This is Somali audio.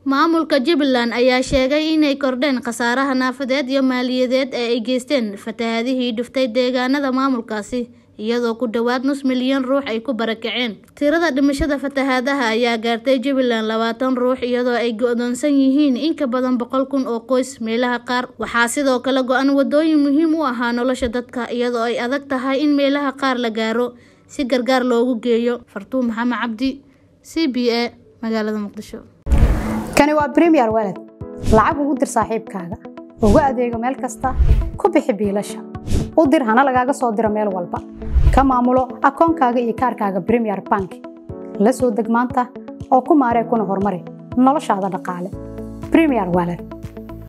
maamulka Jubbaland ayaa sheegay inay kordheen khasaaraha naafadeed iyo maaliyadeed ee ay geysteen fatahaadihii dhuftay deegaanada maamulkaasi iyadoo ku dhawaad nus milyan ruux ay ku barakaceen. Tirada dhimashada fatahaadaha ayaa gaartay Jubbaland 20 ruux iyadoo ay go'doonsan yihiin in ka badan 100,000 oo qoys meelaha qaar. Waxaa sidoo kale go'an wadooyin muhiim u ah nolosha dadka iyadoo ay adag tahay in meelaha qaar la gaaro si gargaar loogu geeyo. Fartuun Maxamed Cabdi, CBA, magaalada Muqdisho. kani waa Premier Wallet. lacag ugu dir saaxiibkaaga. ugu adeego meel kasta, ku bixi biilasha. u dir hana lagaaga soo diro meel walba. ka maamulo akoonkaaga iyo kaarkaaga Premier Bank. la soo deg maanta oo ku maaree kuna horumari noloshaada dhaqaale. Premier Wallet.